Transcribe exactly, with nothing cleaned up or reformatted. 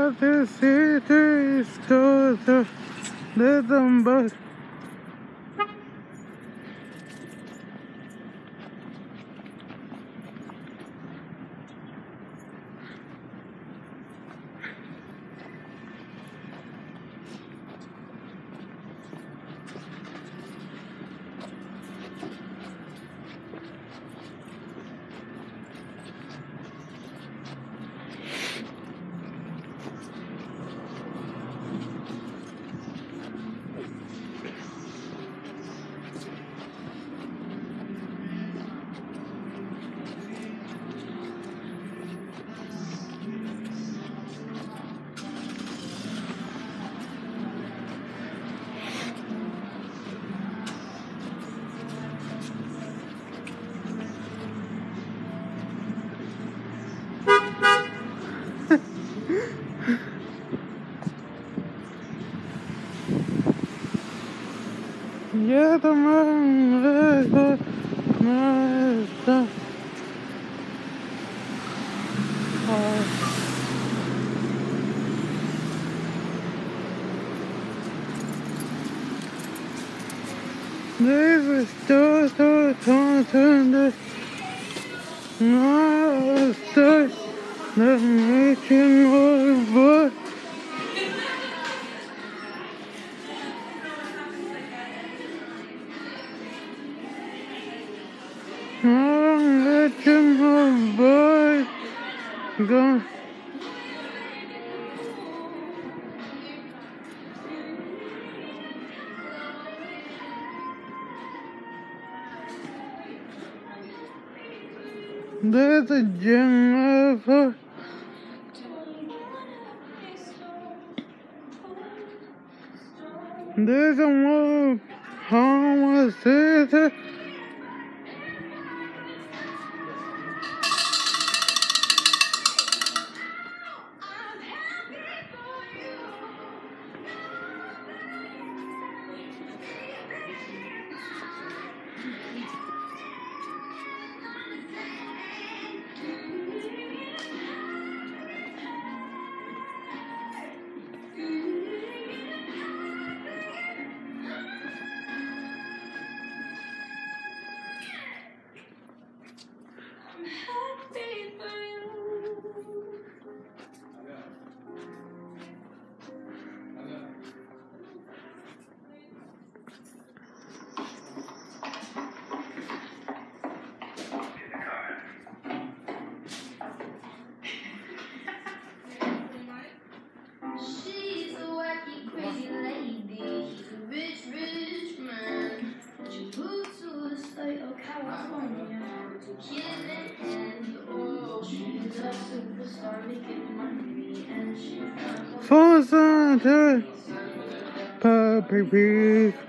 But the city stores are little but yeah, the man is the master. This is just a turn master, the making of boy. I'm letting my boy go. There's a Jennifer. There's a more conversation. For Santa, Puppy Pig.